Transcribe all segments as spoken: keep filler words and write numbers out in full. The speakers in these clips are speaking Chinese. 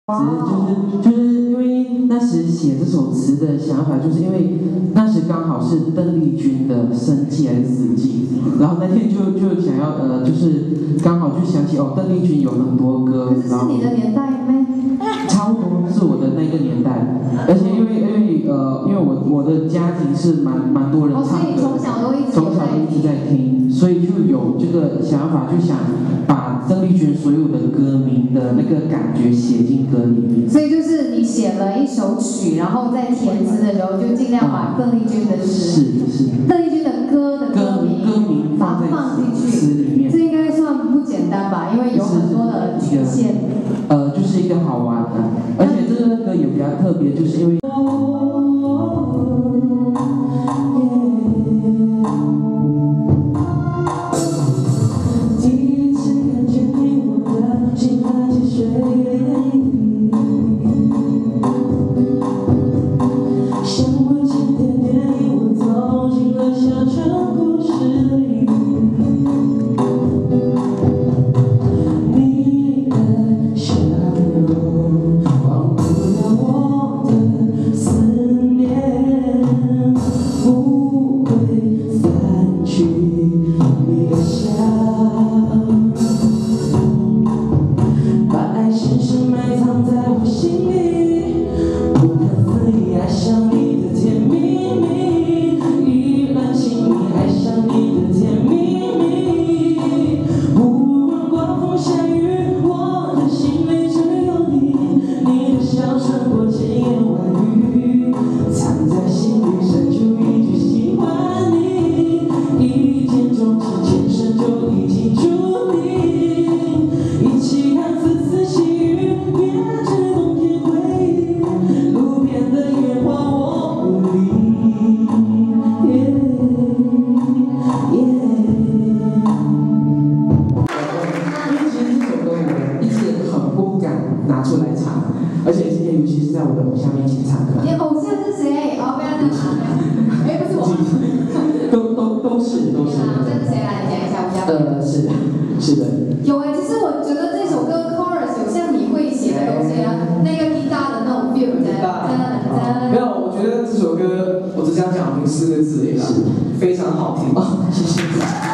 只是就是就是因为那时写这首词的想法，就是因为那时刚好是邓丽君的生忌还是死忌，然后那天就就想要呃，就是刚好就想起哦，邓丽君有很多歌， 可是是你的年代咩？ 差不多是我的那个年代，而且因为因为呃，因为我我的家庭是蛮蛮多人唱歌的， 哦，所以你从小都一直从小都一直在听，所以就有这个想法，就想把邓丽君所有的歌名的那个感觉写进歌里面。 所以就是你写了一首曲，然后在填词的时候就尽量把邓丽君的诗， 是是， 邓丽君的歌的歌名歌名放在放进去词里面， 这应该算不简单吧？因为有很多的曲线。 呃，就是一个好玩的，而且这个歌也比较特别，就是因为。而且今天尤其是在我的偶像面前唱歌。 你偶像是谁？哦，不要这样啊！哎，不是我。 都都都是都是。 这是谁来讲一下？不要。 呃，是的，是的。 有哎，其实我觉得这首歌 chorus 有像你会写的东西啊，那个 guitar 的那种 feel 在。 没有，我觉得这首歌我只想讲四个字而已啦，非常好听。 哦，谢谢。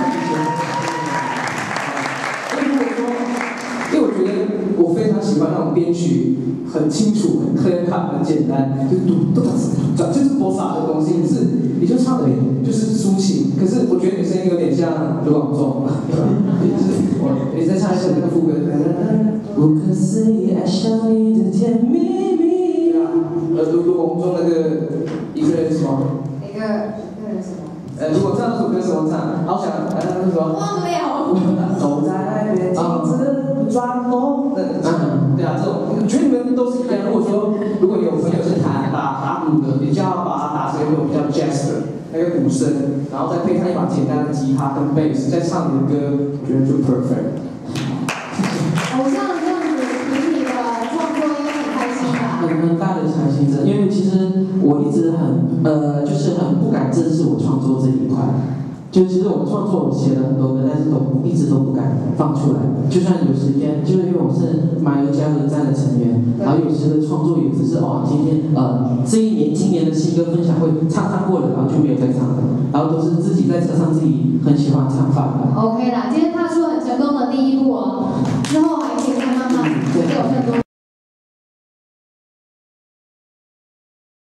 因为我觉得我非常喜欢那种编曲很清楚、很 clear cut、很简单，就嘟嘟哒，就是播撒的东西，可是你就唱而已，就是抒情。可是我觉得你声音有点像卢广仲，就是我你再唱一首那个副歌。 不可思议爱上你的甜蜜蜜。 对啊，呃，卢卢广仲那个一个人什么？ 那个那个人什么？ 呃，如果这首歌怎么唱？好想，呃，那个什么？ 忘了。 走在海边，停止转动。嗯，对啊，这种，我觉得你们都是一样。如果说，如果你有朋友是弹打打鼓的，你就要把它打成一种比较 jazz 的那个鼓声，然后再配上一把简单的吉他跟贝斯，再唱你的歌，我觉得就 perfect。 偶像这样子凭你的创作应该很开心吧？ 很很大的开心的，因为其实我一直很呃，就是很不敢正视我创作这一块。就其实我创作我写了很多歌，但是都一直都不敢放出来。就算有时间，就是因为我是马友加油站的成员，然后有时的创作也只是哦，今天呃这一年今年的新歌分享会唱唱过了，然后就没有再唱了，然后都是自己在车上自己很喜欢唱法的。 OK 啦，今天踏出很成功的第一步哦。